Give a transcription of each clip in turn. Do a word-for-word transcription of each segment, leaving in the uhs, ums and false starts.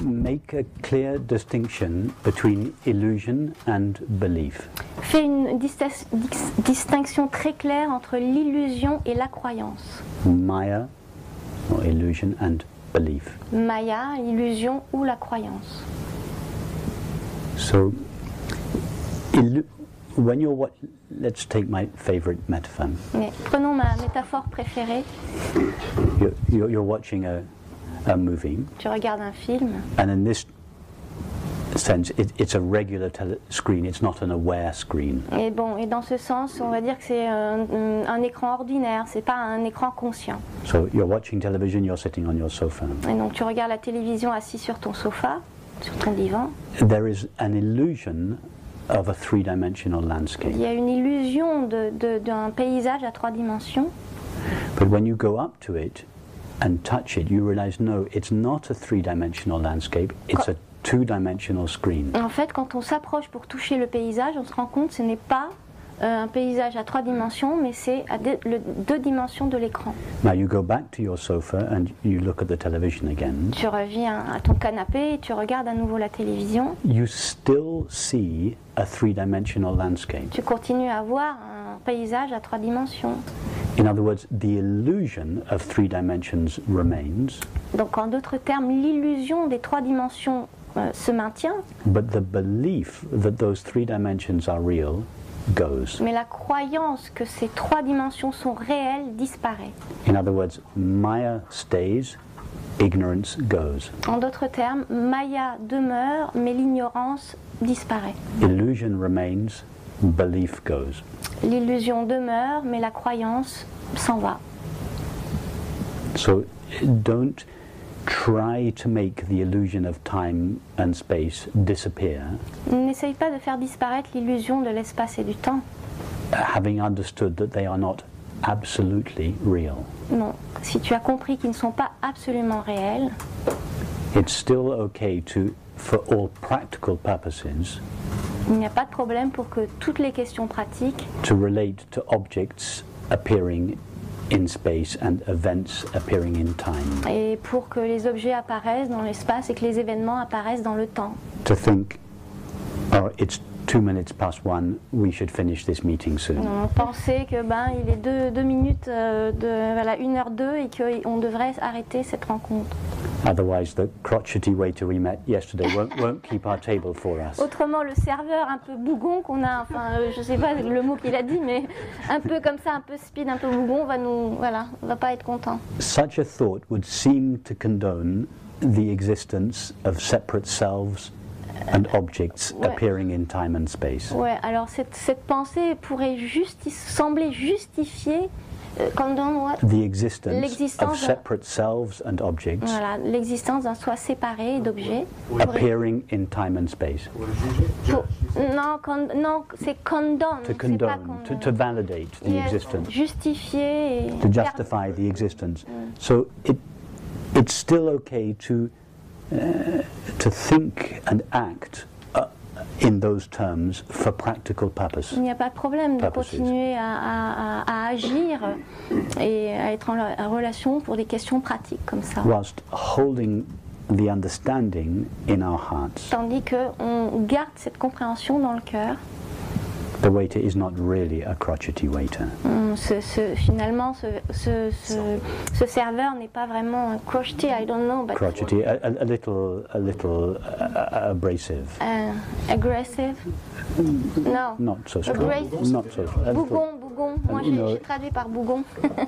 make a clear distinction between illusion and belief. Fais une dis- dis- distinction très claire entre l'illusion et la croyance. Maya, or illusion, and belief. Maya, illusion ou la croyance. So, illu- when you're what, let's take my favorite metaphor. Mais prenons ma métaphore préférée. You're, you're, you're watching a, a movie, Tu regardes un film, and in this sense, it, it's a regular tele- screen. It's not an aware screen. et bon, et dans ce sens, on va dire que c'est un, un écran ordinaire, c'est pas un écran conscient. So you're watching television. You're sitting on your sofa. Et donc tu regardes la télévision assis sur ton sofa, sur ton divan. There is an illusion of a three-dimensional landscape. Il y a une illusion de, de, d'un paysage à trois dimensions. But when you go up to it and touch it, you realize no, it's not a three-dimensional landscape. It's a two-dimensional screen. Et en fait, quand on s'approche pour toucher le paysage, on se rend compte que ce n'est pas euh, un paysage à trois dimensions, mais c'est à deux, le, deux dimensions de l'écran. Now you go back to your sofa and you look at the television again. Tu reviens à ton canapé et tu regardes à nouveau la télévision. You still see a three-dimensional landscape. Tu continues à voir un paysage à trois dimensions. In other words, the illusion of three dimensions remains, Donc en d'autres termes, l'illusion des trois dimensions euh, se maintient, but the belief that those three dimensions are real goes. mais la croyance que ces trois dimensions sont réelles disparaît. In other words, Maya stays, ignorance goes. En d'autres termes, Maya demeure, mais l'ignorance disparaît. Illusion remains, belief goes. L'illusion demeure, mais la croyance s'en va. So don't try to make the illusion of time and space disappear, N'essaye pas de faire disparaître l'illusion de l'espace et du temps. having understood that they are not absolutely real. Non, si tu as compris qu'ils ne sont pas absolument réels, It's still okay to, for all practical purposes, il n'y a pas de problème pour que toutes les questions pratiques to relate to objects appearing in space and events appearing in time. et pour que les objets apparaissent dans l'espace et que les événements apparaissent dans le temps. To think, oh, it's two minutes past one, we should finish this meeting soon. On pensait que ben il est deux, deux minutes euh, de voilà une heure deux et qu'on devrait arrêter cette rencontre. Otherwise, the crotchety waiter we met yesterday won't, won't keep our table for us. Autrement, le serveur un peu bougon qu'on a, enfin euh, je sais pas le mot qu'il a dit, mais un peu comme ça, un peu speed, un peu bougon, va nous voilà, va pas être content. Such a thought would seem to condone the existence of separate selves and objects Ouais. appearing in time and space. Ouais, alors cette, cette pensée pourrait justi- sembler justifier euh, condone what? The existence of L'existence de- separate selves and objects Voilà, l'existence d'un soi séparé d'objets. appearing in time and space. Pour- non, con- non, c'est condone. To c'est pas condone, to, condone. to validate the Yes, existence, justifier et to justify the existence. So it, it's still okay to, uh, to think and act uh, in those terms for practical purpose. Il n'y a pas de problème de Purposes. continuer à, à- à- à agir et à être en, en relation pour des questions pratiques comme ça. Whilst holding the understanding in our hearts. Tandis qu'on garde cette compréhension dans le cœur. The waiter is not really a crotchety waiter. Hum, ce- ce- finalement, ce, ce- ce- ce serveur n'est pas vraiment un crotchety, I don't know, but Crotchety, a, a, a little, a little uh, abrasive. uh, aggressive. No. Not so strong. Abrasive. Not so strong. A little- Bougon, bougon. Moi, you j'ai know- j'ai traduit par bougon.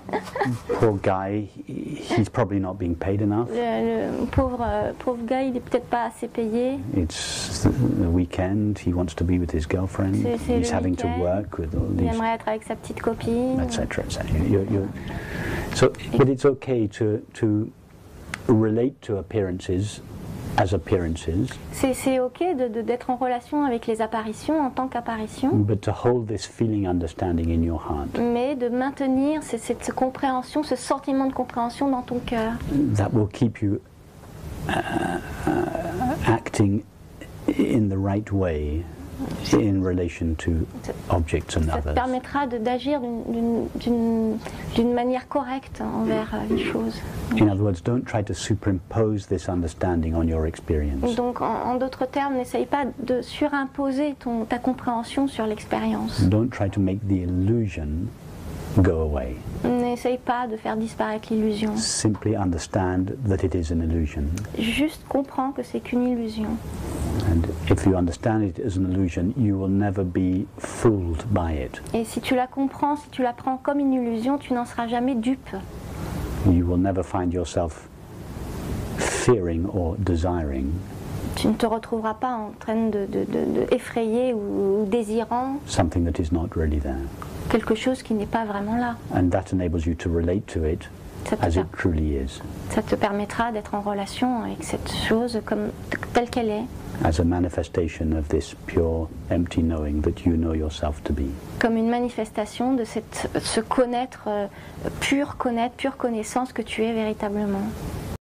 Poor guy, he- he's probably not being paid enough. Le, le pauvre, euh, pauvre gars, il est peut-être pas assez payé. It's the weekend, he wants to be with his girlfriend, C'est- c'est he's le having to week-end. work with all Il these, aimerait être avec sa petite copine. et cetera, et cetera. You- you- So, but it's okay to, to relate to appearances as appearances, C'est c'est ok de- de- d'être en relation avec les apparitions en tant qu'apparition, but to hold this feeling understanding in your heart. mais de maintenir cette, cette compréhension, ce sentiment de compréhension dans ton cœur. That will keep you uh, uh, acting in the right way in relation to objects and Ça te others. permettra de- d'agir d'une- d'une- d'une d'une manière correcte envers euh, les choses. In other words, don't try to superimpose this understanding on your experience. Donc, en, en d'autres termes, n'essaye pas de surimposer ton, ta compréhension sur l'expérience. Don't try to make the illusion go away. N'essaye pas de faire disparaître l'illusion. Simply understand that it is an illusion. Juste comprends que c'est qu'une illusion. And if you understand it as an illusion, you will never be fooled by it. Et si tu la comprends, si tu la prends comme une illusion, tu n'en seras jamais dupe. You will never find yourself fearing or desiring Tu ne te retrouveras pas en train de, de, de, de effrayer ou, ou désirant something that is not really there. quelque chose qui n'est pas vraiment là. And that enables you to relate to it Ça te, as per- it truly is, ça te permettra d'être en relation avec cette chose comme telle qu'elle est, as a manifestation of this pure, empty knowing that you know yourself to be. comme une manifestation de cette, ce connaître, euh, pur connaître, pure connaissance que tu es véritablement.